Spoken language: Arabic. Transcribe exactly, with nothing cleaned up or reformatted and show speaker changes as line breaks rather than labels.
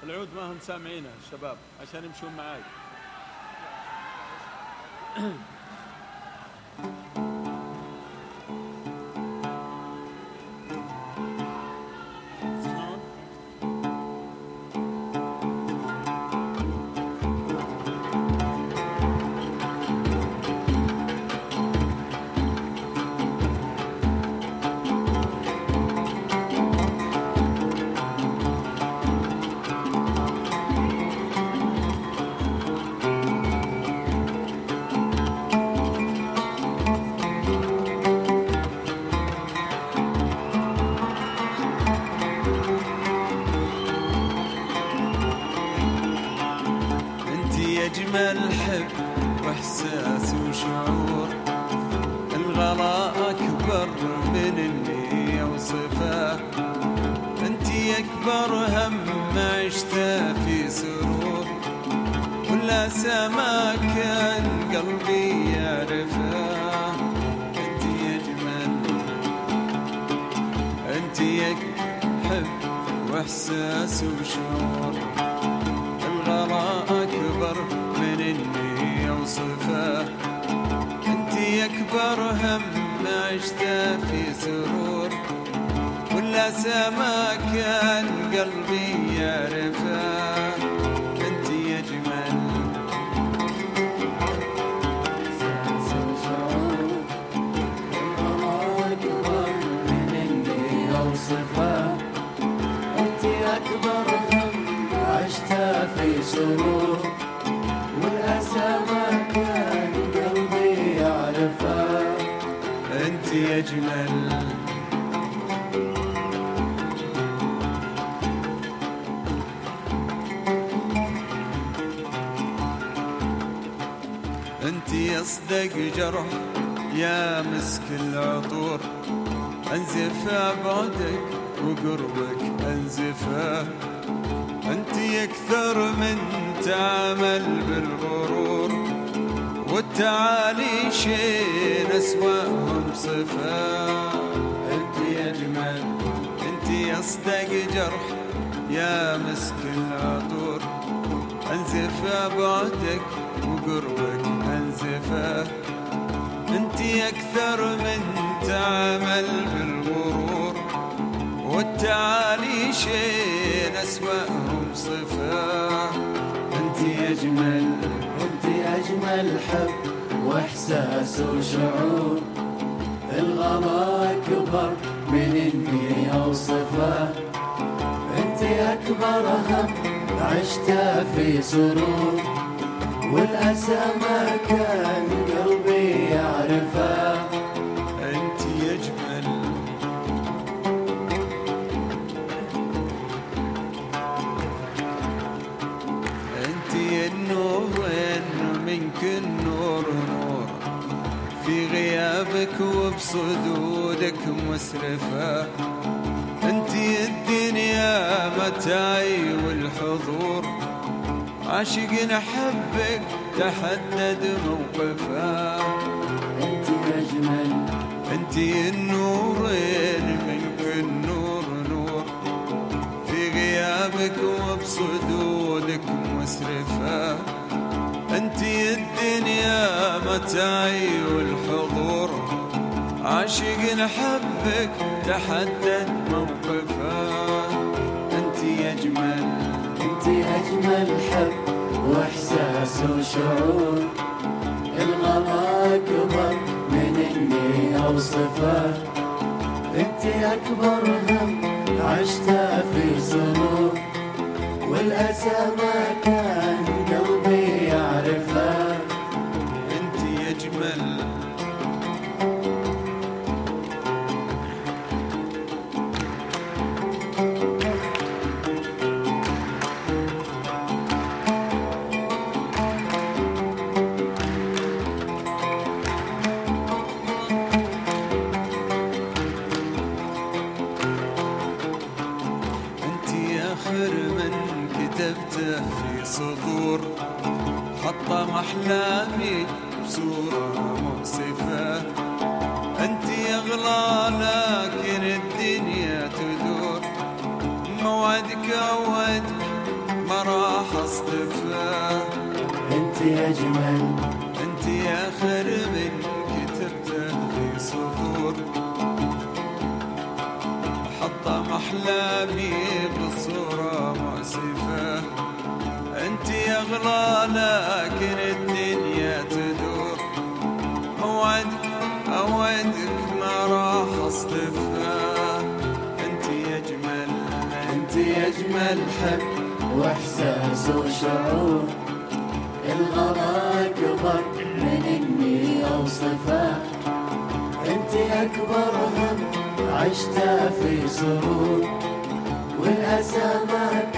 العود ما هم سامعينه الشباب عشان يمشون معاي.
أجمل حب وإحساس وشعور، الغلا أكبر من اللي يوصفه، أنتي أكبر هم عشته في سرور، ولا سما كان قلبي يعرفه. أنتي أجمل، أنتي أكبر حب وإحساس وشعور، الغلا أكبر من اللي يوصفه، أنتي أكبر هم عشته في سرور، ولا سما كان قلبي يعرفه. أنتي أجمل إحساس وشعور، الغلا أكبر من اللي يوصفه، أنتي أكبر عشت في سرور، والأسى ما كان قلبي يعرفه. أنتي أجمل أنتي أصدق جرح يا مسك العطور، أنزف بعدك وقربك أنزفه، أنتي أكثر من تعمل بالغرور، والتعالي شين أسواهم صفة. أنتي أجمل، أنتي أصدق جرح يا مسك العطور، أنزف بعدك وقربك أنزفه، أنتي أكثر من تعمل بالغرور، والتعالي شين أسواهم صفة. أنتي أجمل،
أنتي أجمل حب وإحساس وشعور، الغلا أكبر من إني أوصفه، أنتي أكبر هم عشت في سرور، والأسى ما كان قلبي يعرفه.
أنتي أجمل، أنتي النور منك النور نور، في غيابك وبصدودك مسرفة، أنتي الدنيا متاعي والحضور، عاشق نحبك تحدد موقفه.
أنتي أجمل،
أنتي النورين منك النور نور، في غيابك وبصدودك مسرفة، أنتي الدنيا متاعي والحضور، عاشق نحبك تحدد موقفه. أنتي أجمل،
أنتي أجمل حب وإحساس وشعور، الغلا أكبر من إني أوصفه، أنتي أكبر هم عشت في سرور، والأسى ما كان قلبي يعرفه.
أنتي أجمل، آخر من كتبته في صدور، حطم أحلامي بصورة مؤسفة، أنتي أغلى لكن الدنيا تدور، موعدك أودك
أجمل.
انت يا خير من كتبته في سطور، حطم أحلامي بصورة مؤسفة. انت يا أغلى لكن الدنيا تدور، أوعدك أوعدك ما راح أصدفها. انت يا أجمل
انت أجمل حب واحساس وشعور، الغلا اكبر من اني اوصفه. انت اكبر هم عشته في سرور، والاسى ما